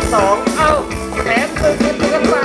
2เอ้าแถม1กันไป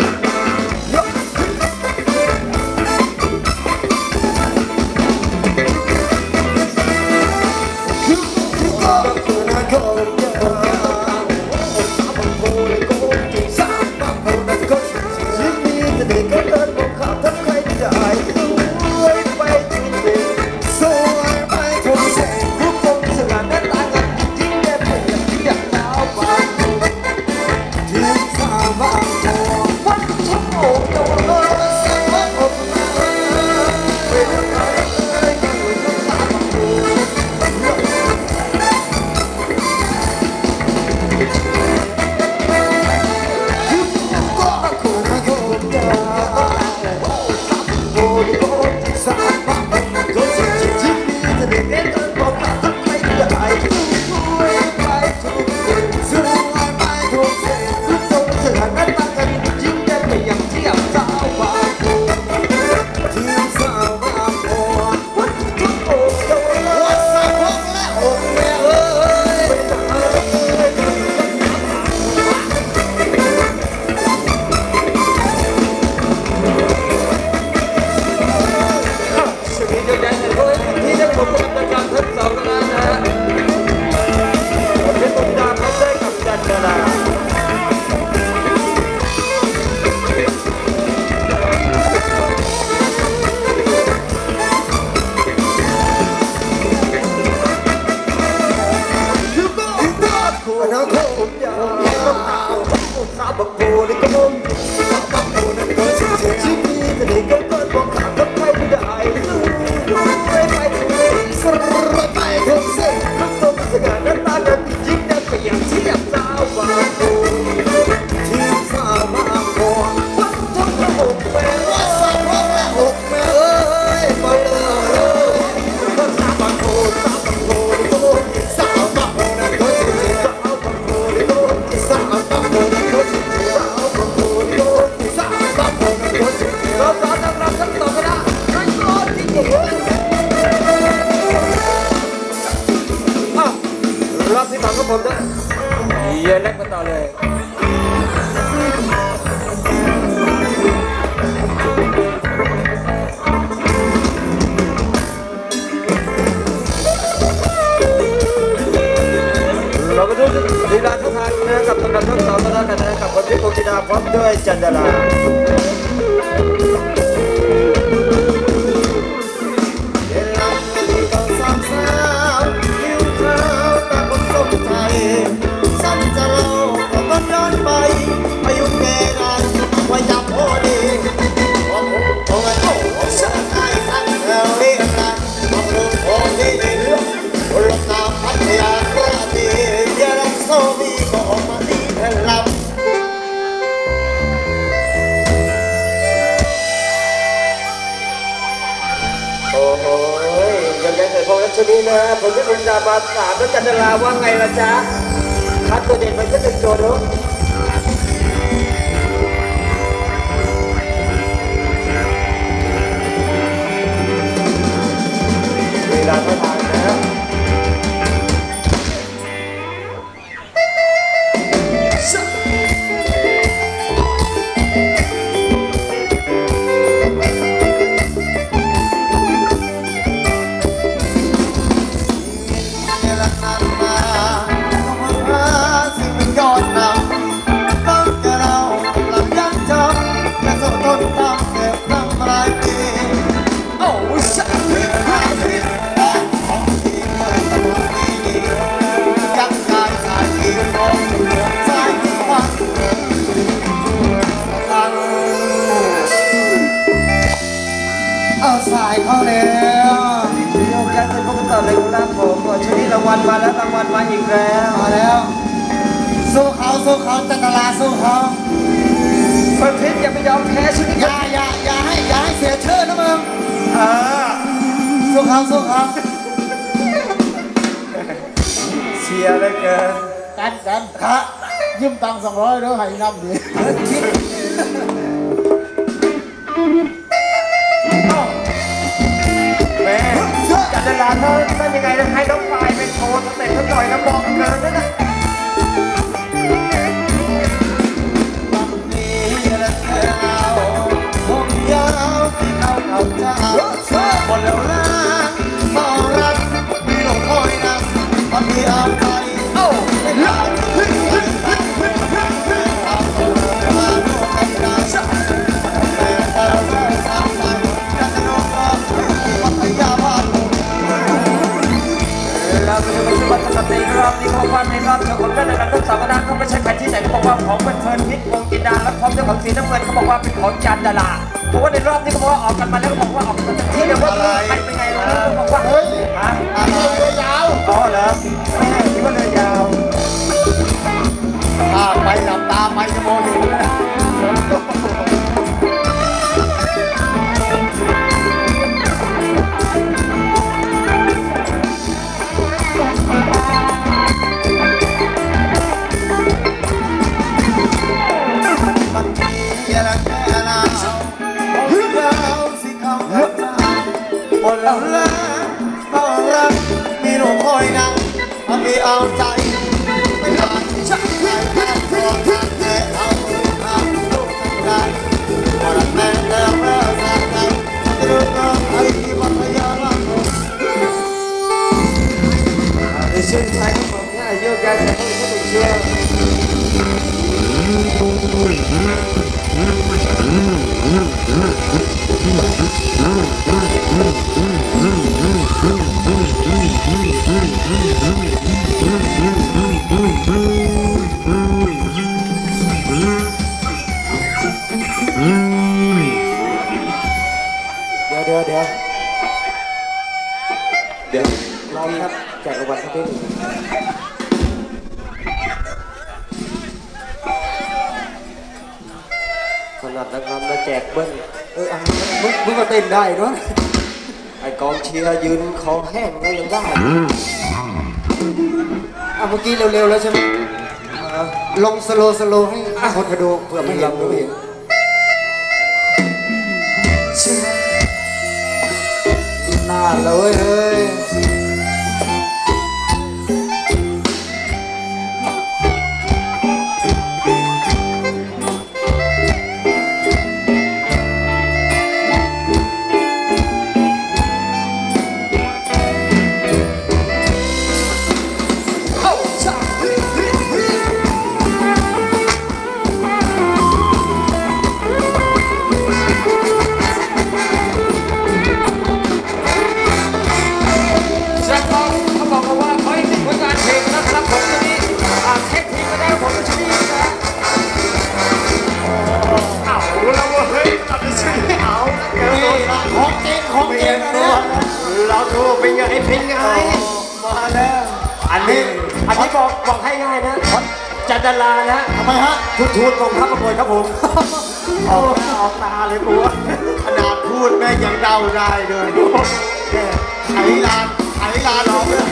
เย็นเล็กมาต่อเลยเราก็ดูลีลาทุกท่านนะครับสำหรับทั้งสองท่านนะครับคนที่โกกินาพร้อมด้วยจันดาราสั้นจะเล่าก็ย้อนไปอายุแก่นานไว้จับโอดีโอ้โหโอ้ฉันไอ้ท่านเธอเรียกกันมาปลุกโอดีในเรื่องลงน้ำพัทยากระดียาลังโซบีก็ออกมาดีแผ่นลับโอ้โหยังไงเกิดพวกนั้นชนีนะผมที่คุณดาบาสามแล้วจันดาราว่าไงล่ะจ๊ะคัดตัวเด่นไปแค่หนึ่งตัวเนาะเวลาเท่าไหร่นะสายเข้าแล้วโยกย้ายไปพบกันต่อเลยครับผมชนิดรางวัลมาแล้วรางวัลมาอีกแล้วมาแล้วสู้เขาจันทราสู้เขาประเภทอย่าไปยอมแพ้ชนิดอย่าให้เสียชื่อนะมึงสู้เขาเชียร์เลยเกินกันครับยืมตังค์200เด้อให้น้ำดีแม่จันดาราเธอเป็นยังไงนะให้น้องปลายเป็นโชว์สเต็ปสักหน่อยนะบอกเกินนะในรอบนี้เขาว่าในรอบเดียวของเจ้าในระดับสองคณะเขาไม่ใช่ใครที่ไหนเขาบอกว่าของเป็นเพลินพิษวงกินดาและพร้อมเจ้าของสีน้ำเงินเขาบอกว่าเป็นของจันดาราเพราะว่าในรอบนี้เขาบอกว่าออกกันมาแล้วเขาบอกว่าออกกันที่เดียวว่าใครเป็นไงวะเขาบอกว่าฮะเรือยาวอ๋อเหรอไม่ใช่คิดว่าเรือยาวไปหลับตาไปจะมองเห็นเลยมีหนุ่มคอยนั่งมีเอาใจไม่ได้ชักใจแค่ตัวทางแต่เอาทางลูกทำได้พอรักแม่แล้วเมื่อสักใจจะรู้ว่าไอ้ที่มันพยายามในช่วงท้ายของผมเนี่ยโยกย้ายจากห้องเข้าไปเชื่อเดี๋ยวรอครับแจกรางวัลครับพี่ขนาดนักรำมาแจกเบิ้ลมึงก็เต้นได้ด้วยไอกองเชียร์ยืนคอแห้งก็ยังได้เมื่อกี้เร็วๆแล้วใช่ไหมลงสโลว์ให้คนกระดูเพื่อไม่เห็นด้วยน่าเลยเฮ้ยเราดูเป็นไงมาแล้วอันนี้บอกให้ง่ายนะจันดารานะทำไมฮะทูนกองทัพประมวยครับผมออกตาเลยปัวขนาดพูดแม่ยังเดาได้เลยไถลานร้องเลย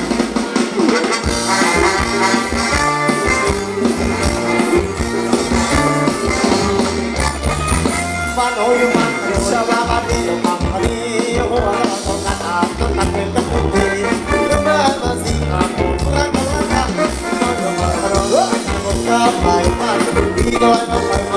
บ้านโอ้ยมันสบายบ้านนี้มันพอดีหัวเราต้องการอาบต้องตัดเป็นกับทุกทีเมื่อมาสิอาบรักกันรักกันต้องมาทะเลาะกันก็ไปบ้านดีด้วยต้องไป